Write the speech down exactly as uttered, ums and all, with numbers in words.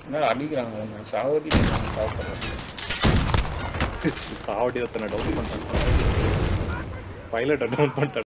என்ன அடிக்கிறாங்க உன்னை சாவடி சாப்பிட்றேன் சாவடி ஒருத்தனை டவுன் பண்ணிட்டான் பைலட்டை டவுன் பண்ணிட்டான்